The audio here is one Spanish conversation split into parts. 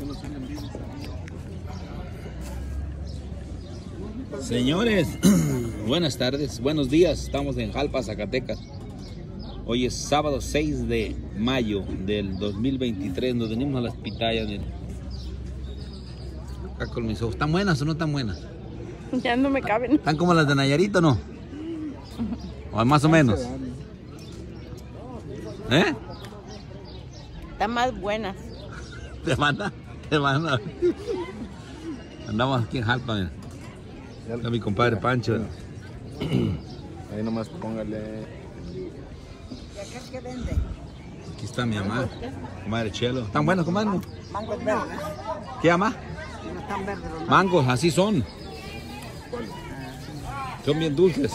Señores, buenas tardes, buenos días. Estamos en Jalpa, Zacatecas. Hoy es sábado 6 de mayo del 2023. Nos venimos a las pitayas. Acá con mis ojos. ¿Están buenas o no tan buenas? Ya no me caben. ¿Están como las de Nayarit o no? ¿O más o menos? ¿Eh? Están más buenas. ¿Te manda? ¿Te manda? Andamos aquí en Jalpa, mira. Está mi compadre Pancho. Ahí nomás póngale. ¿Qué vende? Aquí está mi mamá, comadre Chelo. ¿Están buenos, comadre? Mangos verdes. ¿Qué llama? No están verdes los Mangos, así son. Son bien dulces.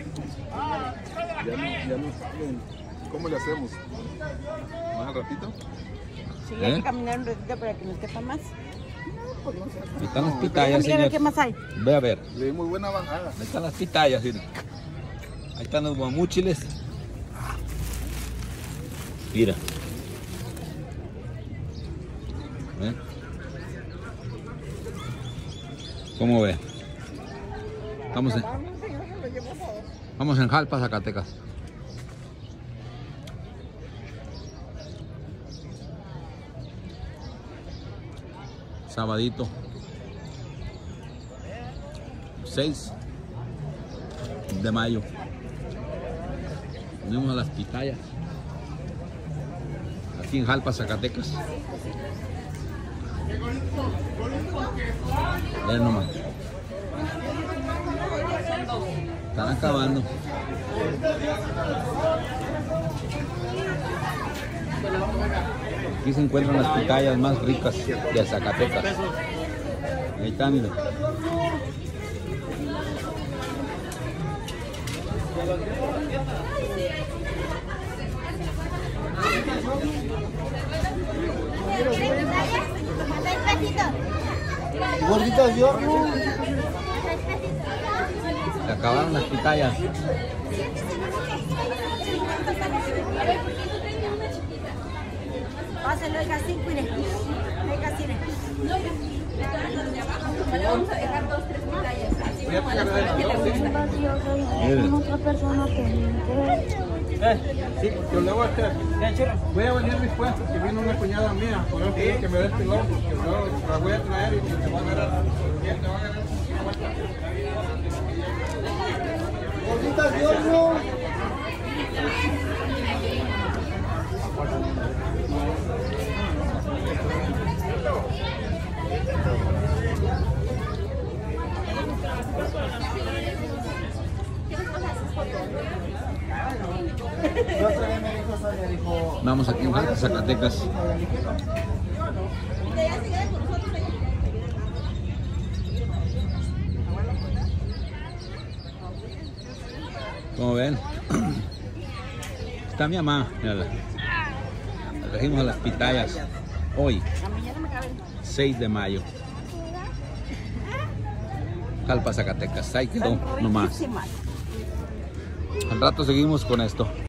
Ya no saben. ¿Cómo le hacemos? ¿Más ratito? Sí, hay que caminar un ratito para que nos quepa más. Ahí están las pitayas, Mira, señor. ¿qué más hay? Ve a ver. Le di muy buena bajada. Ahí están las pitayas, mira. Ahí están los guamúchiles. Mira. ¿Ve? ¿Cómo ve? Vamos en Jalpa, Zacatecas. Sabadito 6 de mayo. Venimos a las pitayas aquí en Jalpa, Zacatecas. Ven nomás. Están acabando. Aquí se encuentran las pitayas más ricas de Zacatecas. Ahí están, mira. Gorditas de horno. Se acabaron las pitayas. Pásalo, oiga, 5 y oiga, 5. Vamos a dejar 2, 3 pitayas. Así como a las personas que le gusta. Otra persona Sí, porque luego voy a venir mis puestos, que viene una cuñada mía, por eso quiero que me dé este lobo, porque luego la voy a traer y te va a agarrar. Gorditas de horno. Vamos aquí en Jalpa, Zacatecas. Como ven, está mi mamá, mírala. Trajimos a las pitayas hoy, 6 de mayo. Jalpa, Zacatecas. Ahí quedó nomás. Al rato seguimos con esto.